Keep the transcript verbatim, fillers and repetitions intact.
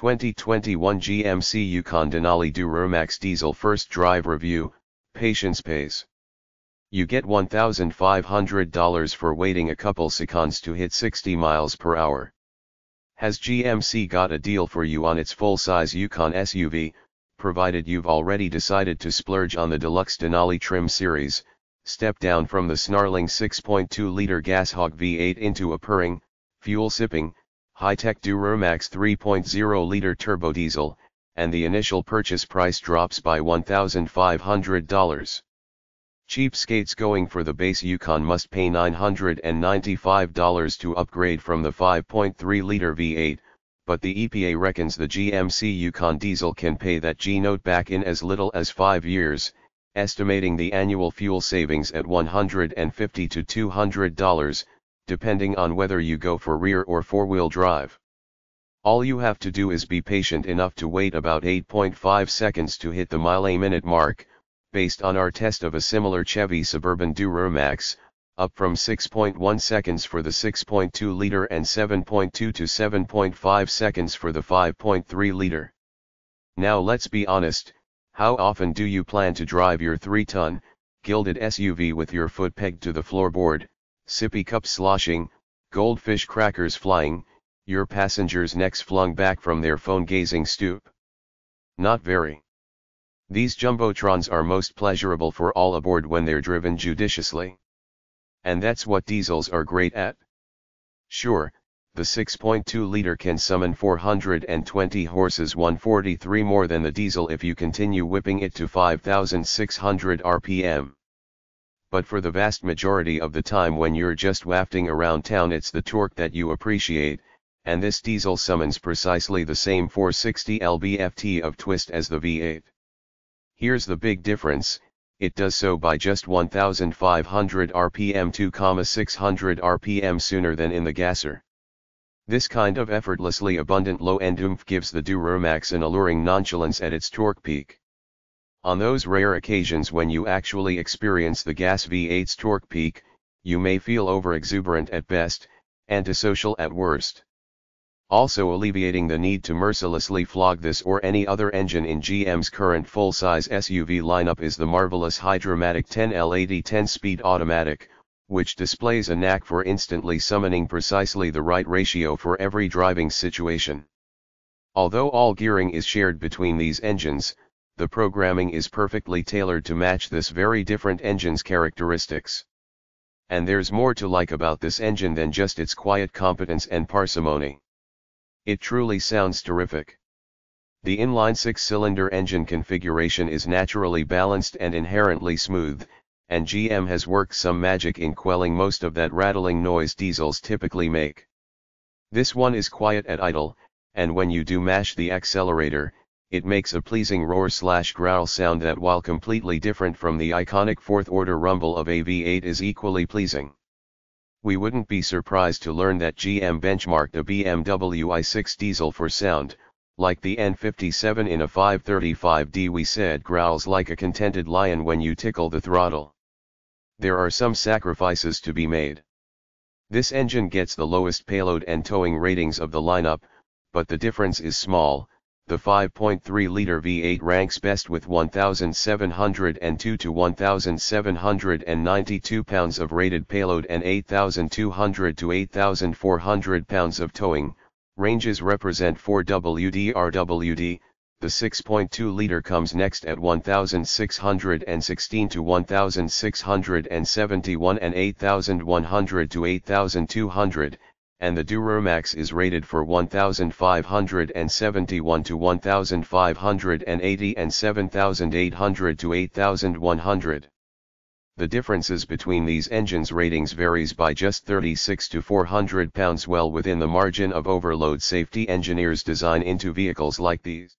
twenty twenty-one G M C Yukon Denali Duramax Diesel First Drive Review, Patience Pays. You get one thousand five hundred dollars for waiting a couple seconds to hit sixty miles per hour. Has G M C got a deal for you on its full-size Yukon S U V, provided you've already decided to splurge on the Deluxe Denali Trim Series? Step down from the snarling six point two liter gas hog V eight into a purring, fuel-sipping, high-tech Duramax three point oh liter turbo diesel, and the initial purchase price drops by one thousand five hundred dollars. Cheapskates going for the base Yukon must pay nine hundred ninety-five dollars to upgrade from the five point three liter V eight, but the E P A reckons the G M C Yukon diesel can pay that G-note back in as little as five years, estimating the annual fuel savings at one hundred fifty to two hundred dollars, depending on whether you go for rear or four-wheel drive. All you have to do is be patient enough to wait about eight point five seconds to hit the mile-a-minute mark, based on our test of a similar Chevy Suburban Duramax, up from six point one seconds for the six point two liter and seven point two to seven point five seconds for the five point three liter. Now let's be honest, how often do you plan to drive your three ton, gilded S U V with your foot pegged to the floorboard, sippy cups sloshing, goldfish crackers flying, your passengers' necks flung back from their phone-gazing stoop? Not very. These jumbotrons are most pleasurable for all aboard when they're driven judiciously. And that's what diesels are great at. Sure, the six point two liter can summon four hundred twenty horses, one forty-three more than the diesel if you continue whipping it to five thousand six hundred R P M. But for the vast majority of the time when you're just wafting around town, it's the torque that you appreciate, and this diesel summons precisely the same four hundred sixty pound-feet of twist as the V eight. Here's the big difference: it does so by just one thousand five hundred R P M, two thousand six hundred R P M sooner than in the gasser. This kind of effortlessly abundant low-end oomph gives the Duramax an alluring nonchalance at its torque peak. On those rare occasions when you actually experience the gas V eight's torque peak, you may feel over-exuberant at best, antisocial at worst. Also alleviating the need to mercilessly flog this or any other engine in G M's current full-size S U V lineup is the marvelous Hydra-Matic ten L eighty ten-speed automatic, which displays a knack for instantly summoning precisely the right ratio for every driving situation. Although all gearing is shared between these engines, the programming is perfectly tailored to match this very different engine's characteristics. And there's more to like about this engine than just its quiet competence and parsimony. It truly sounds terrific. The inline six-cylinder engine configuration is naturally balanced and inherently smooth, and G M has worked some magic in quelling most of that rattling noise diesels typically make. This one is quiet at idle, and when you do mash the accelerator, it makes a pleasing roar-slash-growl sound that, while completely different from the iconic fourth-order rumble of a V eight, is equally pleasing. We wouldn't be surprised to learn that G M benchmarked a B M W i six diesel for sound, like the N fifty-seven in a five thirty-five D. We said growls like a contented lion when you tickle the throttle. There are some sacrifices to be made. This engine gets the lowest payload and towing ratings of the lineup, but the difference is small. The five point three liter V eight ranks best with one thousand seven hundred two to one thousand seven hundred ninety-two pounds of rated payload and eight thousand two hundred to eight thousand four hundred pounds of towing. Ranges represent for W D R W D. The six point two liter comes next at one thousand six hundred sixteen to one thousand six hundred seventy-one and eight thousand one hundred to eight thousand two hundred. And the Duramax is rated for one thousand five hundred seventy-one to one thousand five hundred eighty and seven thousand eight hundred to eight thousand one hundred. The differences between these engines' ratings varies by just thirty-six to four hundred pounds, well within the margin of overload safety engineers design into vehicles like these.